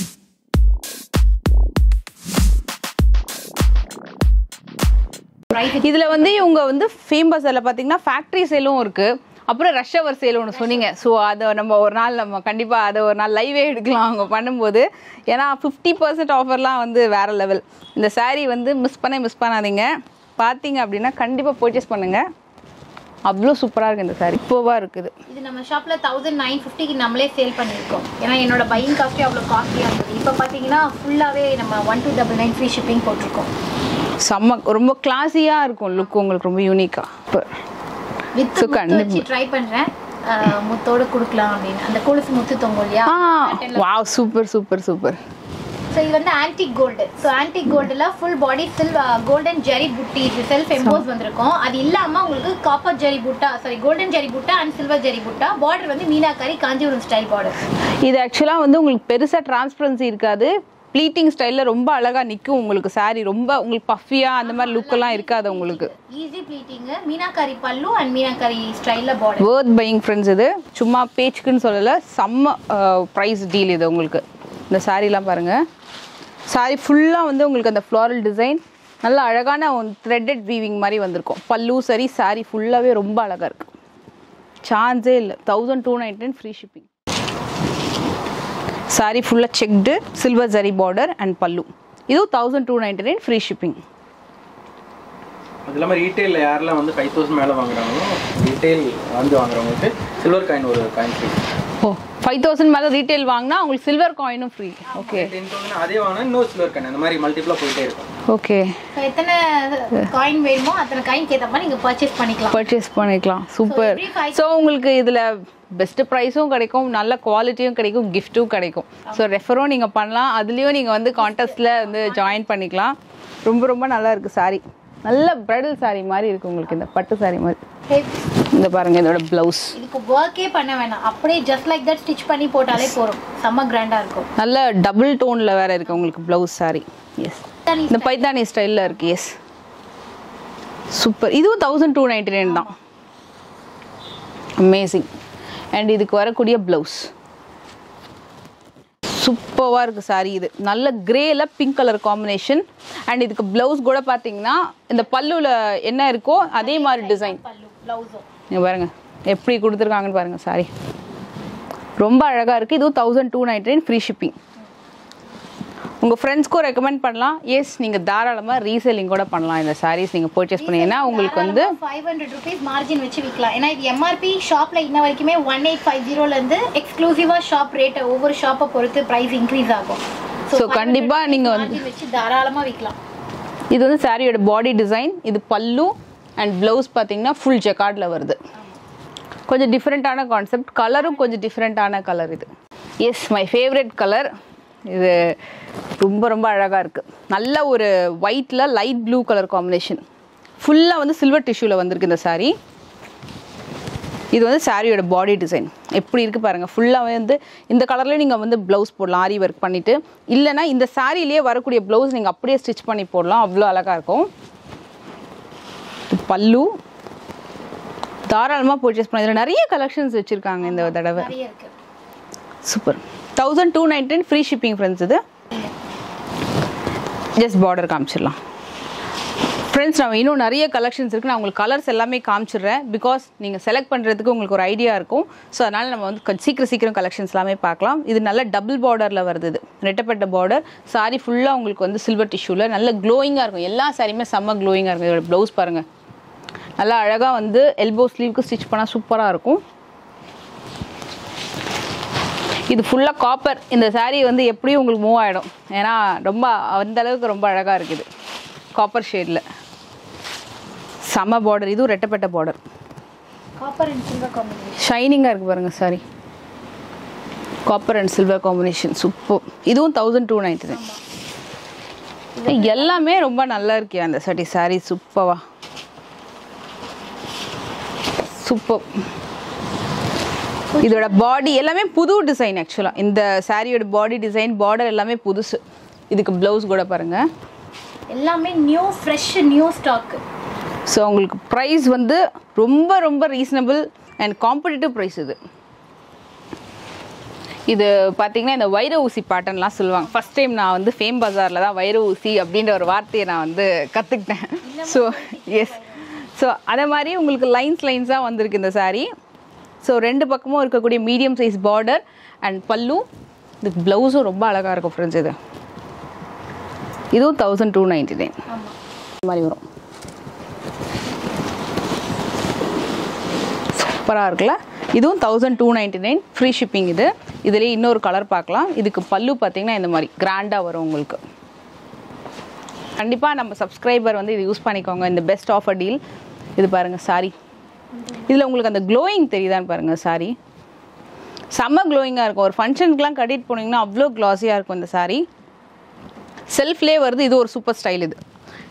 [SPEAKER 2] இதுல வந்து இவங்க வந்து ஃபேமஸ் அதில் பார்த்தீங்கன்னா ஃபேக்ட்ரி சேலும் இருக்கு, அப்புறம் ரஷ் அவர் சேல் ஒன்று சொன்னீங்க. ஸோ அதை நம்ம ஒரு நாள் நம்ம கண்டிப்பாக அதை ஒரு நாள் லைவே எடுக்கலாம் அவங்க பண்ணும்போது. ஏன்னா ஃபிஃப்டி பர்சன்ட் ஆஃபர்லாம் வந்து வேற லெவல். இந்த சாரீ வந்து மிஸ் பண்ண மிஸ் பண்ணாதீங்க. பார்த்தீங்க அப்படின்னா கண்டிப்பாக பர்ச்சேஸ் பண்ணுங்க. அவ்வளோ சூப்பராக இருக்குது இந்த சாரி, இப்போவா இருக்குது.
[SPEAKER 3] இது நம்ம ஷாப்பில் தௌசண்ட் நைன் ஃபிஃப்டிக்கு நம்மளே சேல் பண்ணியிருக்கோம். ஏன்னா என்னோட பையிங் காஸ்ட்டே அவ்வளோ காஸ்ட்லியாக இருந்தது. இப்போ பார்த்தீங்கன்னா ஃபுல்லாகவே நம்ம one two double nine free shipping போட்டிருக்கோம்.
[SPEAKER 2] செம்ம ரொம்ப கிளாஸியாக இருக்கும் லுக், உங்களுக்கு ரொம்ப யூனிக்காக. இப்போ
[SPEAKER 3] வித் ட்ரை பண்ணுறேன் முத்தோடு கொடுக்கலாம் அப்படின்னு. அந்த கொலுசு முத்து தொங்கும் இல்லையா?
[SPEAKER 2] Wow, super super super.
[SPEAKER 3] So இது வந்து ஆன்டிக் கோல்டு. ஸோ ஆன்டிக் கோல்டில் ஃபுல் பாடி சில் golden zari butti self EMBOSS வந்திருக்கும். அது இல்லாமல் உங்களுக்கு காப்பர் ஜெரி புட்டா சாரி கோல்டன் ஜெரி புட்டா அண்ட் சில்வர் ஜெரி புட்டா. பார்டர் வந்து மீனாக்காரி காஞ்சிபுரம் ஸ்டைல் பார்டர்.
[SPEAKER 2] இது ஆக்சுவலாக வந்து உங்களுக்கு பெருசாக டிரான்ஸ்பரன்சி இருக்காது. ப்ளீட்டிங் ஸ்டைலில் ரொம்ப அழகாக நிற்கும் உங்களுக்கு சாரி. ரொம்ப உங்களுக்கு பஃபியாக அந்த மாதிரி லுக்கெல்லாம் இருக்காது உங்களுக்கு.
[SPEAKER 3] ஈஸி ப்ளீட்டிங்கு, மீனாக்காரி பல்லு அண்ட் மீனாக்காரி ஸ்டைலில் பார்டர்.
[SPEAKER 2] Worth buying friends. இது சும்மா பேச்சுக்குன்னு சொல்லலை, செம்ம ப்ரைஸ் டீல் இது உங்களுக்கு. இந்த சாரீலாம் பாருங்கள். சாரி ஃபுல்லாக வந்து உங்களுக்கு அந்த ஃப்ளாரல் டிசைன் நல்ல அழகான த்ரெட்டட் வீவிங் மாதிரி வந்திருக்கும். பல்லு சரி சாரி ஃபுல்லாகவே ரொம்ப அழகாக இருக்குது. சான்ஸே இல்லை. Thousand two ninety nine free shipping. Sari ஃபுல்லாக checked silver zari border and pallu. இதுவும் thousand two ninety nine free shipping.
[SPEAKER 4] அது இல்லாமல் ரீட்டெயிலில் யாரெல்லாம் வந்து ஃபைவ் தௌசண்ட் மேலே வாங்குறாங்களோ ரீட்டெயில் வந்து வாங்குறவங்களுக்கு சில்வர் காயின் ஒரு காயின் ஃப்ரீ.
[SPEAKER 2] ஓ, ஃபைவ் தௌசண்ட் மேலே ரீட்டெயில் வாங்கினா உங்களுக்கு சில்வர் காயினும் ஃப்ரீ. ஓகே,
[SPEAKER 4] டென் தௌசண்ட் அதே வாங்கினா இன்னொரு சில்வர் காயின் அந்த மாதிரி மல்டிபிளாக போயிட்டே இருக்கும்.
[SPEAKER 2] ஓகே,
[SPEAKER 3] எத்தனை காயின் வேணுமோ அத்தனை காயின்க்கு ஏற்ற மாதிரி நீங்கள் பர்ச்சேஸ் பண்ணிக்கலாம்
[SPEAKER 2] பர்ச்சேஸ் பண்ணிக்கலாம். சூப்பர். ஸோ உங்களுக்கு இதில் பெஸ்ட் ப்ரைஸும் கிடைக்கும், நல்ல குவாலிட்டியும் கிடைக்கும், கிஃப்ட்டும் கிடைக்கும். ஸோ ரெஃபரும் நீங்கள் பண்ணலாம். அதுலேயும் நீங்கள் வந்து கான்டெஸ்ட்டில் வந்து ஜாயின் பண்ணிக்கலாம். ரொம்ப ரொம்ப நல்லா இருக்குது சாரி. நல்ல பிரைடல் சாரி மாதிரி இருக்கு உங்களுக்கு, இந்த பட்டு சாரி மாதிரி. இந்த பாருங்க இதோட ப்ளவுஸ்.
[SPEAKER 3] இதுக்கு வர்க்கே பண்ண வேணாம், அப்படியே ஜஸ்ட் லைக் தட் ஸ்டிச் பண்ணி போட்டாலே போதும். செம்ம கிராண்டா இருக்கும்.
[SPEAKER 2] நல்ல டபுள் டோன்ல வேற இருக்கு உங்களுக்கு ப்ளவுஸ் சாரி. எஸ், இந்த பைத்தானி ஸ்டைல்ல இருக்கு. Yes, super. இதுவும் தௌசண்ட் டூ நைன்டி நைன் தான். அமேசிங். அண்ட் இதுக்கு வரக்கூடிய ப்ளவுஸ் சூப்பராக இருக்குது சாரி. இது நல்ல கிரேல பிங்க் கலர் காம்பினேஷன். அண்ட் இதுக்கு ப்ளவுஸ் கூட பார்த்தீங்கன்னா இந்த பல்லுவில் என்ன இருக்கோ அதே மாதிரி டிசைன். நீங்கள் பாருங்க எப்படி கொடுத்துருக்காங்கன்னு பாருங்க. சாரி ரொம்ப அழகாக இருக்குது. இதுவும் thousand two ninety nine free shipping. உங்கள் ஃப்ரெண்ட்ஸ்க்கும் ரெக்கமெண்ட் பண்ணலாம். எஸ், நீங்கள் தாராளமாக ரீசேலிங் கூட பண்ணலாம். இந்த சாரீஸ் நீங்கள் பர்ச்சேஸ் பண்ணீங்கன்னா உங்களுக்கு வந்து
[SPEAKER 3] ஃபைவ் ஹண்ட்ரட் ருபீஸ் மார்ஜின் வச்சு விற்கலாம். ஏன்னா இது எம்ஆர்பி ஷாப்பில் இன்ன வரைக்குமே ஒன் எயிட் ஃபைவ் ஜீரோலேருந்து எக்ஸ்க்ளூசிவாக ஷாப் ரேட்டை ஒவ்வொரு ஷாப்பை பொறுத்து ப்ரைஸ் இன்க்ரீஸ் ஆகும்.
[SPEAKER 2] ஸோ கண்டிப்பாக நீங்கள் வந்து
[SPEAKER 3] வச்சு தாராளமாக விற்கலாம்.
[SPEAKER 2] இது வந்து சாரியோட பாடி டிசைன். இது பல்லு அண்ட் ப்ளவுஸ் பார்த்தீங்கன்னா ஃபுல் ஜெக்கார்டில் வருது. கொஞ்சம் டிஃப்ரெண்ட்டான கான்செப்ட். கலரும் கொஞ்சம் டிஃப்ரெண்ட்டான கலர் இது. எஸ், மை ஃபேவரட் கலர் இது. ரொம்ப ரொம்ப அழகாக இருக்குது. நல்ல ஒரு ஒயிட்டில் லைட் ப்ளூ கலர் காம்பினேஷன். ஃபுல்லாக வந்து சில்வர் டிஷ்யூவில் வந்திருக்கு இந்த சாரீ. இது வந்து சாரியோட பாடி டிசைன் எப்படி இருக்குது பாருங்கள். ஃபுல்லாக வந்து இந்த கலர்லேயே நீங்கள் வந்து ப்ளவுஸ் போடலாம் ஆரி ஒர்க் பண்ணிவிட்டு. இல்லைனா இந்த சாரிலேயே வரக்கூடிய ப்ளவுஸ் நீங்கள் அப்படியே ஸ்டிச் பண்ணி போடலாம். அவ்வளோ அழகாக இருக்கும். பல்லு தாராளமாக பர்ச்சேஸ் பண்ண. இதில் நிறைய கலெக்ஷன்ஸ் வச்சுருக்காங்க இந்த தடவை. Super. Thousand two ninety nine free shipping friends. இது ஜஸ்ட் பார்டர் காமிச்சிடலாம் ஃப்ரெண்ட்ஸ். நம்ம இன்னும் நிறைய கலெக்ஷன்ஸ் இருக்குது. நான் உங்களுக்கு கலர்ஸ் எல்லாமே காமிச்சிடுறேன். பிகாஸ் நீங்கள் செலக்ட் பண்ணுறதுக்கு உங்களுக்கு ஒரு ஐடியா இருக்கும். ஸோ அதனால் நம்ம வந்து கொஞ்சம் சீக்கிரம் சீக்கிரம் கலெக்ஷன்ஸ் எல்லாமே பார்க்கலாம். இது நல்ல டபுள் பார்டரில் வருது. இது ரெட்டப்பட்ட பார்டர். சாரி ஃபுல்லாக உங்களுக்கு வந்து சில்வர் டிஷ்யூவில் நல்ல க்ளோயிங்காக இருக்கும். எல்லா சாரியுமே செம்ம க்ளோயிங்காக இருக்கும். இதோட ப்ளவுஸ் பாருங்கள் நல்லா அழகாக வந்து எல்போ ஸ்லீவ்க்கு ஸ்டிச் பண்ணால் சூப்பராக இருக்கும். இது ஃபுல்லாக காப்பர். இந்த சாரீ வந்து எப்படியும் உங்களுக்கு மூவ் ஆகிடும், ஏன்னா ரொம்ப அந்த அளவுக்கு ரொம்ப அழகாக இருக்குது. காப்பர் ஷேடில் செம்ம பார்டர். இதுவும் ரெட்டப்பட்ட border,
[SPEAKER 3] copper and silver combination.
[SPEAKER 2] ஷைனிங்காக இருக்குது பாருங்கள் sari. Copper and silver combination super. இதுவும் தௌசண்ட் டூ நைன்டி நைன். எல்லாமே ரொம்ப நல்லா இருக்கியா அந்த சட்டி சாரி. சூப்பர்வா, சூப்பர். இதோட பாடி எல்லாமே புது டிசைன். ஆக்சுவலாக இந்த சாரியோட பாடி டிசைன், பார்டர் எல்லாமே புதுசு. இதுக்கு ப்ளவுஸ் கூட பாருங்கள்,
[SPEAKER 3] எல்லாமே new fresh new stock.
[SPEAKER 2] So உங்களுக்கு ப்ரைஸ் வந்து ரொம்ப ரொம்ப ரீசனபிள் அண்ட் காம்படிட்டிவ் ப்ரைஸ். இது இது பார்த்தீங்கன்னா இந்த வைர ஊசி பேட்டர்ன்லாம் சொல்லுவாங்க. ஃபஸ்ட் டைம் நான் வந்து ஃபேம் பஜாரில் தான் வைர ஊசி அப்படின்ற ஒரு வார்த்தையை நான் வந்து கற்றுக்கிட்டேன். ஸோ எஸ், ஸோ அதே மாதிரி உங்களுக்கு லைன்ஸ் லைன்ஸாக வந்திருக்கு இந்த சாரீ. ஸோ ரெண்டு பக்கமும் இருக்கக்கூடிய மீடியம் சைஸ் பார்டர் அண்ட் பல்லு. இதுக்கு ப்ளவுஸும் ரொம்ப அழகாக இருக்கும் ஃப்ரெண்ட்ஸ். இது இதுவும் தௌசண்ட் டூ நைன்டி நைன் மாதிரி வரும். சூப்பராக இருக்குல்ல. இதுவும் thousand two ninety nine free shipping. இது இதுலேயே இன்னொரு கலர் பார்க்கலாம். இதுக்கு பல்லு பார்த்தீங்கன்னா இந்த மாதிரி கிராண்டாக வரும் உங்களுக்கு. கண்டிப்பாக நம்ம சப்ஸ்கிரைபர் வந்து இது யூஸ் பண்ணிக்கோங்க, இந்த பெஸ்ட் ஆஃபர் டீல். இது பாருங்கள் சாரி, இதில் உங்களுக்கு அந்த க்ளோயிங் தெரியுதான்னு பாருங்கள். சாரி செம்ம க்ளோயிங்காக இருக்கும். ஒரு ஃபங்க்ஷனுக்குலாம் கட்டிட்டு போனீங்கன்னா அவ்வளோ க்ளாஸியாக இருக்கும் இந்த சாரி. செல்ஃப்லேயே வருது. இது ஒரு சூப்பர் ஸ்டைல். இது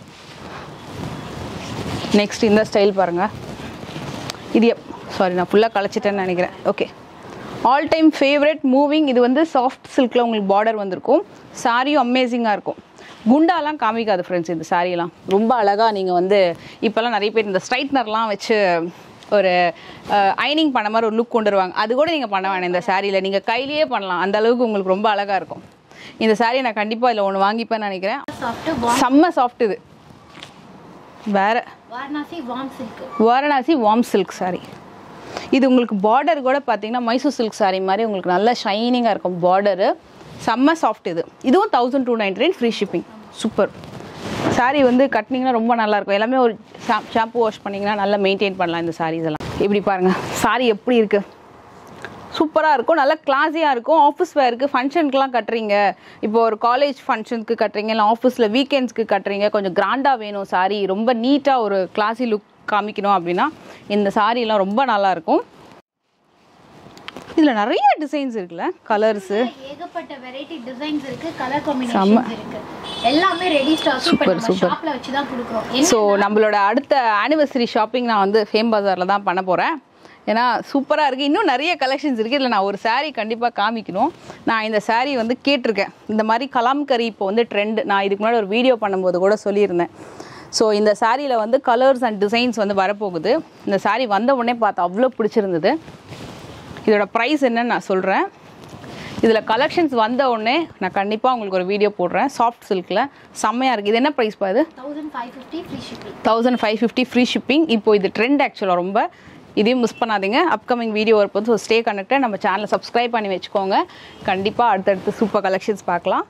[SPEAKER 2] நெக்ஸ்ட் இந்த ஸ்டைல் பாருங்கள். இது சாரி நான் ஃபுல்லாக கலைச்சிட்டேன்னு நினைக்கிறேன். Okay, all time favourite moving. இது வந்து சாஃப்ட் சில்கில் உங்களுக்கு பார்டர் வந்திருக்கும். சாரியும் அமேசிங்காக இருக்கும். குண்டாலாம் காமிக்காது ஃப்ரெண்ட்ஸ் இந்த சாரியெல்லாம். ரொம்ப அழகாக நீங்கள் வந்து இப்போல்லாம் நிறைய பேர் இந்த ஸ்ட்ரைட்னர்லாம் வச்சு ஒரு அயனிங் பண்ண மாதிரி ஒரு லுக் கொண்டு வருவாங்க. அது கூட நீங்கள் பண்ண வேணாம் இந்த சாரியில். நீங்கள் கையிலேயே பண்ணலாம், அந்த அளவுக்கு உங்களுக்கு ரொம்ப அழகாக இருக்கும். இந்த சாரியை நான் கண்டிப்பாக இதில் ஒன்று வாங்கிப்பேன்னு நினைக்கிறேன். செம்ம சாஃப்ட். இது வேற
[SPEAKER 3] Varanasi warm silk.
[SPEAKER 2] Varanasi warm silk sari. இது உங்களுக்கு பார்டர் கூட பார்த்தீங்கன்னா மைசூர் சில்க் சாரி மாதிரி உங்களுக்கு நல்லா ஷைனிங்காக இருக்கும் பார்டரு. செம்ம சாஃப்ட். இது இதுவும் thousand two ninety nine free shipping. Super sari. வந்து கட்டினீங்கன்னா ரொம்ப நல்லாயிருக்கும். எல்லாமே ஒரு ஷாம்பு வாஷ் பண்ணிங்கன்னா நல்லா மெயின்டைன் பண்ணலாம் இந்த சாரீஸ் எல்லாம். இப்படி பாருங்கள் சாரி எப்படி இருக்குது. சூப்பராக இருக்கும், நல்லா கிளாஸியாக இருக்கும். ஆஃபீஸ் வேருக்கு ஃபங்க்ஷனுக்குலாம் கட்டுறீங்க, இப்போ ஒரு காலேஜ் ஃபங்க்ஷனுக்கு கட்டுறீங்க, இல்லை ஆஃபீஸில் வீக்கெண்ட்ஸ்க்கு கட்டுறீங்க, கொஞ்சம் கிராண்டாக வேணும் சாரி, ரொம்ப நீட்டாக ஒரு கிளாஸி லுக் காமிக்கணும் அப்படின்னா இந்த சாரீலாம் ரொம்ப நல்லாயிருக்கும். இதில் நிறைய டிசைன்ஸ் இருக்குல்ல, கலர்ஸு
[SPEAKER 3] ஏகப்பட்ட வெரைட்டி டிசைன்ஸ் இருக்குது, கலர் காம்பினேஷன்ஸ் இருக்குது. எல்லாமே ரெடி ஸ்டாக்.
[SPEAKER 2] Super super.
[SPEAKER 3] ஷாப்பில் வச்சு தான் கொடுக்குறோம்.
[SPEAKER 2] ஸோ நம்மளோட அடுத்த ஆனிவர்சரி ஷாப்பிங் நான் வந்து ஃபேம் பஜாரில் தான் பண்ண போகிறேன். ஏன்னா சூப்பராக இருக்குது. இன்னும் நிறைய கலெக்ஷன்ஸ் இருக்குது. இதில் நான் ஒரு சாரீ கண்டிப்பாக காமிக்கணும். நான் இந்த சாரீ வந்து கேட்டிருக்கேன். இந்த மாதிரி கலாம்கரி இப்போ வந்து ட்ரெண்ட். நான் இதுக்கு முன்னாடி ஒரு வீடியோ பண்ணும்போது கூட சொல்லியிருந்தேன். ஸோ இந்த சாரியில் வந்து கலர்ஸ் அண்ட் டிசைன்ஸ் வந்து வரப்போகுது. இந்த சாரீ வந்த உடனே பார்த்து அவ்வளோ பிடிச்சிருந்தது. இதோட ப்ரைஸ் என்னன்னு நான் சொல்கிறேன். இதில் கலெக்ஷன்ஸ் வந்த உடனே நான் கண்டிப்பாக உங்களுக்கு ஒரு வீடியோ போடுறேன். சாஃப்ட் சில்கில் செம்மையாக இருக்குது. இது என்ன ப்ரைஸ் பா? இது
[SPEAKER 3] thousand five fifty free shipping.
[SPEAKER 2] Thousand five fifty free shipping. இப்போ இது ட்ரெண்ட் ஆக்சுவலாக ரொம்ப. இதையும் மிஸ் பண்ணாதீங்க. அப்கமிங் வீடியோ வரப்போது. So stay connected. நம்ம சேனலை சப்ஸ்கிரைப் பண்ணி வச்சுக்கோங்க. கண்டிப்பாக அடுத்தடுத்து சூப்பர் கலெக்ஷன்ஸ் பார்க்கலாம்.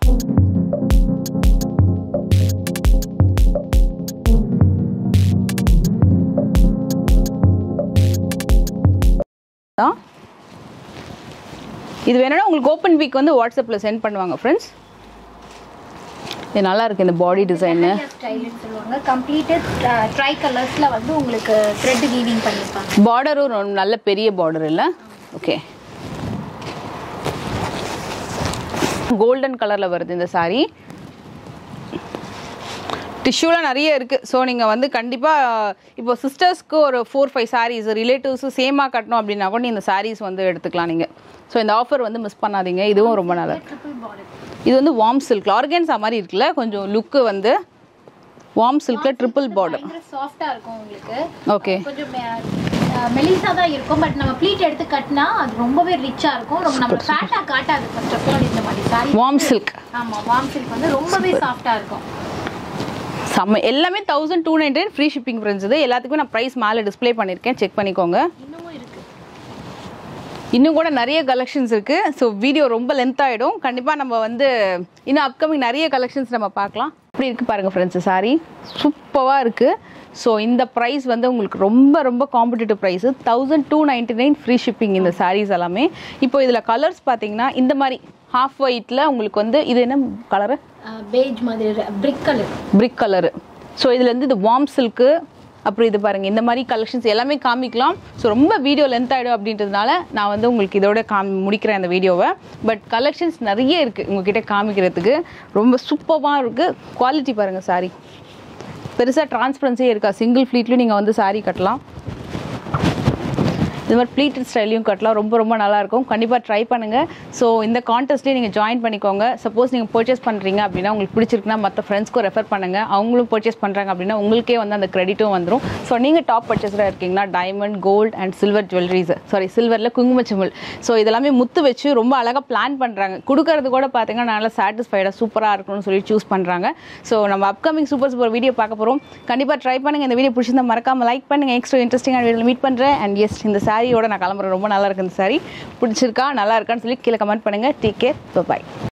[SPEAKER 2] இது வேணும்னா உங்களுக்கு ஓப்பன் வீக் வந்து வாட்ஸ்அப்பில் சென்ட் பண்ணுவாங்க ஃப்ரெண்ட்ஸ். இது நல்லா இருக்கு. இந்த பாடி டிசைனு
[SPEAKER 3] ஸ்டைல்னு சொல்லுவாங்க. கம்ப்ளீட்டட் ட்ரை கலர்ஸ்ல வந்து உங்களுக்கு த்ரெட் வீவிங் பண்ணிருப்பாங்க.
[SPEAKER 2] பார்டரும் நல்ல பெரிய பார்டர் இல்ல. ஓகே, கோல்டன் கலர்ல வருது இந்த சாரி. டிஷ்யூலாம் நிறைய இருக்குது. ஸோ நீங்கள் வந்து கண்டிப்பாக இப்போ சிஸ்டர்ஸ்க்கு ஒரு ஃபோர் ஃபைவ் சாரீஸ், ரிலேட்டிவ்ஸு சேமாக கட்டணும் அப்படின்னா கூட இந்த சாரீஸ் வந்து எடுத்துக்கலாம் நீங்கள். ஸோ இந்த ஆஃபர் வந்து மிஸ் பண்ணாதீங்க. இதுவும் ரொம்ப நல்லா இருக்கு. இது வந்து வார்ம் சில்க் ஆர்கன்ஸா மாதிரி இருக்குல்ல, கொஞ்சம் லுக்கு வந்து வார்ம் சில்க்ல ட்ரிபிள் பார்டர்.
[SPEAKER 3] சாஃப்ட்டா இருக்கும் உங்களுக்கு.
[SPEAKER 2] ஓகே,
[SPEAKER 3] கொஞ்சம் மெலிசா தான் இருக்கும். பட் நம்ம ப்ளீட் எடுத்து கட்டினா அது ரொம்பவே ரிச்சா இருக்கும். ரொம்ப நம்ம ஃபேட்டா காட்டாது. ஃபர்ஸ்ட் ஆஃப் ஆல் இந்த மாதிரி சாரி
[SPEAKER 2] வார்ம் சில்க்.
[SPEAKER 3] ஆமா, வார்ம் சில்க் வந்து ரொம்பவே சாஃப்ட்டா இருக்கும்.
[SPEAKER 2] செம்ம. எல்லாமே thousand two ninety nine free shipping friends. இது எல்லாத்துக்குமே நான் ப்ரைஸ் மேலே டிஸ்பிளே பண்ணியிருக்கேன், செக் பண்ணிக்கோங்க.
[SPEAKER 3] இன்னமும் இருக்கு,
[SPEAKER 2] இன்னும் கூட நிறைய கலெக்ஷன்ஸ் இருக்குது. ஸோ வீடியோ ரொம்ப லென்த் ஆகிடும். கண்டிப்பாக நம்ம வந்து இன்னும் அப்கமிங் நிறைய கலெக்ஷன்ஸ் நம்ம பார்க்கலாம். இப்படி இருக்குது பாருங்கள் ஃப்ரெண்ட்ஸ். சாரி சூப்பராக இருக்குது. ஸோ இந்த ப்ரைஸ் வந்து உங்களுக்கு ரொம்ப ரொம்ப competitive price. Thousand two ninety nine free shipping இந்த சாரீஸ் எல்லாமே. இப்போ இதில் கலர்ஸ் பார்த்தீங்கன்னா இந்த மாதிரி ஹாஃப் ஒயிட்டில் உங்களுக்கு வந்து இது என்ன கலரு?
[SPEAKER 3] பேஜ் மாதிரி brick colour.
[SPEAKER 2] Brick colour. So இதில் வந்து இது வார்ம் சில்க்கு, அப்புறம் இது பாருங்கள் இந்த மாதிரி கலெக்ஷன்ஸ் எல்லாமே காமிக்கலாம். ஸோ ரொம்ப வீடியோ லென்த் ஆகிடும் அப்படின்றதுனால நான் வந்து உங்களுக்கு இதோட காமி முடிக்கிறேன் அந்த வீடியோவை. பட் கலெக்ஷன்ஸ் நிறைய இருக்குது உங்ககிட்ட காமிக்கிறதுக்கு. ரொம்ப சூப்பராக இருக்குது. குவாலிட்டி பாருங்கள். சாரி பெருசாக டிரான்ஸ்பரன்சியே இருக்கா. சிங்கிள் ஃப்ளீட்லையும் நீங்கள் வந்து சாரீ கட்டலாம். இது மாதிரி ப்ளீட்டட் ஸ்டைலையும் கட்டலாம். ரொம்ப ரொம்ப நல்லாயிருக்கும். கண்டிப்பாக ட்ரை பண்ணுங்கள். ஸோ இந்த கான்டெஸ்ட்லேயே நீங்கள் ஜாயின் பண்ணிக்கோங்க. சப்போஸ் நீங்கள் பர்ச்சேஸ் பண்ணுறீங்க அப்படின்னா உங்களுக்கு பிடிச்சிருக்குன்னா மற்ற ஃப்ரெண்ட்ஸ்க்கும் ரெஃபர் பண்ணுங்கள். அவங்களும் பர்ச்சேஸ் பண்ணுறாங்க அப்படின்னா உங்களுக்கே வந்து அந்த கிரெடிட்டும் வந்துடும். ஸோ நீங்கள் டாப் பர்ச்சேஸராக இருக்கீங்கன்னா diamond, gold and silver jewelleries, sari சில்வரில் குங்குமச்சிமிழ், ஸோ இதெல்லாமே முத்து வச்சு ரொம்ப அழகாக பிளான் பண்ணுறாங்க. கொடுக்கறது கூட பார்த்தீங்கன்னா நல்லா சாட்டிஸ்ஃபைடாக சூப்பராக இருக்கணும்னு சொல்லி சூஸ் பண்ணுறாங்க. ஸோ நம்ம அப்கமிங் சூப்பர் சூப்பர் வீடியோ பார்க்க போகிறோம். கண்டிப்பாக ட்ரை பண்ணுங்கள். இந்த வீடியோ பிடிச்சிருந்தா மறக்காமல் லைக் பண்ணுங்கள். எக்ஸ்ட்ரா இன்ட்ரெஸ்டிங்கான வீடியோவில் மீட் பண்ணுறேன். அண்ட் எஸ் இந்த சாரியோட நான் கிளம்புறேன். ரொம்ப நல்லா இருக்கு இந்த சாரி. பிடிச்சிருக்கா நல்லா இருக்கான்னு சொல்லி கீழே கமெண்ட் பண்ணுங்கள். Take care. பை.